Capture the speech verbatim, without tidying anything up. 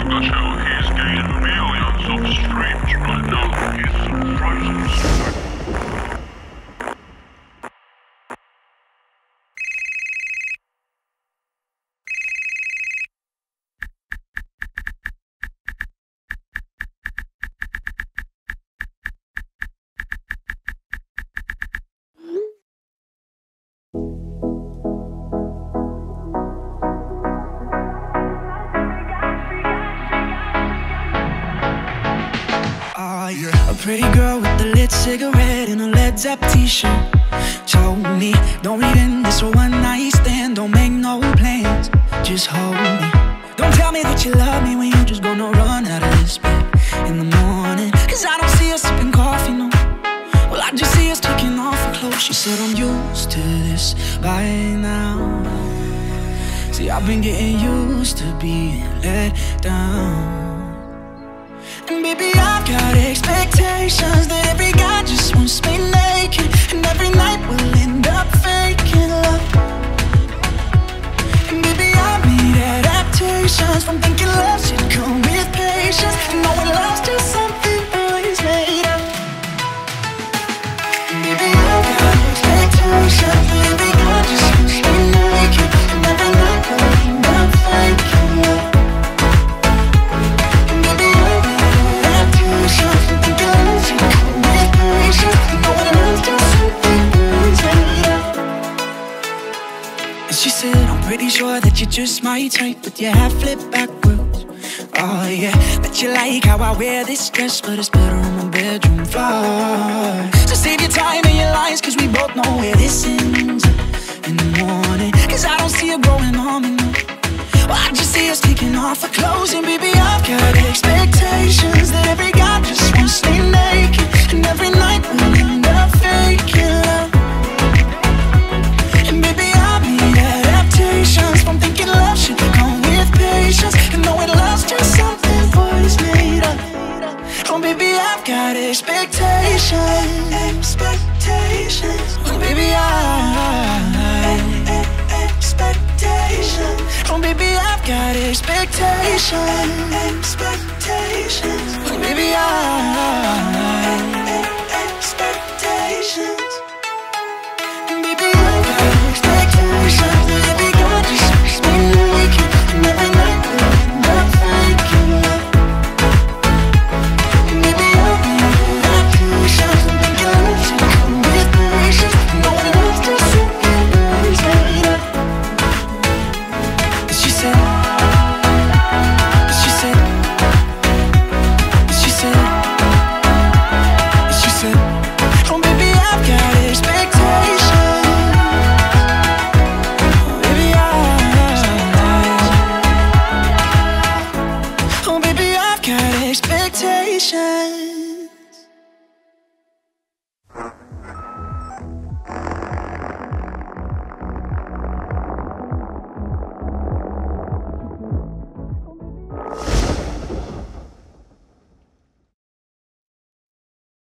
to Glaceo. He's gained millions of streams right now. He's frozen solid. A pretty girl with a lit cigarette and a Led Zeppelin t-shirt told me, don't read in this a one night stand, don't make no plans, just hold me. Don't tell me that you love me when you're just gonna run out of this bed in the morning. Cause I don't see us sipping coffee, no. Well, I just see us taking off her clothes. She said I'm used to this by now. See, I've been getting used to being let down. And baby, I've got expectations that every guy just wants me naked, and every night we'll end up faking love. And baby, I need adaptations from thinking love should come with patience, and knowing love's just something boys made up. And baby, I've got expectations that every guy just wants me naked, and every night we'll end up faking love. She said, I'm pretty sure that you're just my type, but you have flipped backwards. Oh yeah, bet you like how I wear this dress, but it's better on my bedroom floor. So save your time and your lies, cause we both know where this ends in the morning. Cause I don't see her growing on me, no. Well, I just see us taking off our clothes, and baby, I've got expectations that every guy just wants me naked, and every night we'll end up faking love. And baby, I need adaptations from thinking love should come with patience, and knowing love's just something boys made up. Oh baby, I've got expectations, expectations. Oh baby, I expectations. Oh baby, I've got expectations, expectations. Oh baby, I